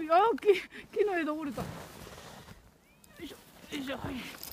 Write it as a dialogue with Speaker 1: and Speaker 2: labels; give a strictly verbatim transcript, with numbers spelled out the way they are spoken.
Speaker 1: あ木木の枝折れた。よいしょよいしょ、はい。